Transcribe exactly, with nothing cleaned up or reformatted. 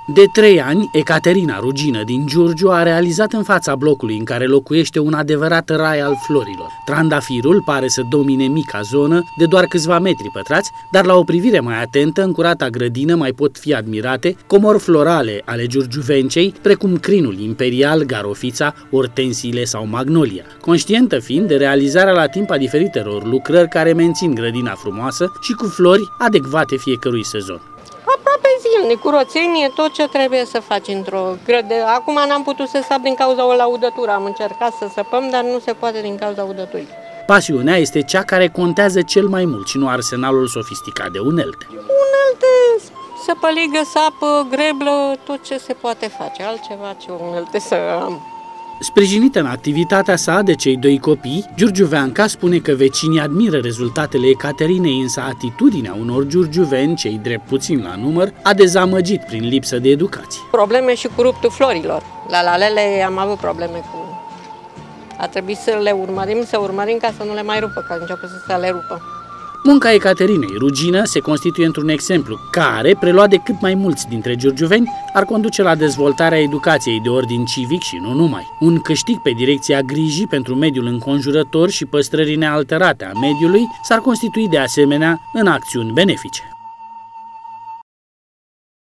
De trei ani, Ecaterina Rugină din Giurgiu a realizat în fața blocului în care locuiește un adevărat rai al florilor. Trandafirul pare să domine mica zonă de doar câțiva metri pătrați, dar la o privire mai atentă, în curata grădină mai pot fi admirate comori florale ale giurgiuvencei, precum crinul imperial, garofița, ortensiile sau magnolia, conștientă fiind de realizarea la timp a diferitelor lucrări care mențin grădina frumoasă și cu flori adecvate fiecărui sezon. Aproape zilnic, curățenie, tot ce trebuie să faci într-o grădă. Acum n-am putut să sap din cauza o laudătură. Am încercat să săpăm, dar nu se poate din cauza udăturii. Pasiunea este cea care contează cel mai mult și nu arsenalul sofisticat de unelte. Unelte, săpăligă, sapă, greblă, tot ce se poate face. Altceva ce unelte să am. Sprijinită în activitatea sa de cei doi copii, giurgiuveanca spune că vecinii admiră rezultatele Ecaterinei, însă atitudinea unor giurgiuveni, cei drept puțin la număr, a dezamăgit prin lipsă de educație. Probleme și cu ruptul florilor. La lalele am avut probleme cu... A trebuit să le urmărim, să urmărim ca să nu le mai rupă, că a început să le rupă. Munca Ecaterinei Rugină se constituie într-un exemplu care, preluat de cât mai mulți dintre giurgiuveni, ar conduce la dezvoltarea educației de ordin civic și nu numai. Un câștig pe direcția grijii pentru mediul înconjurător și păstrării nealterate a mediului s-ar constitui de asemenea în acțiuni benefice.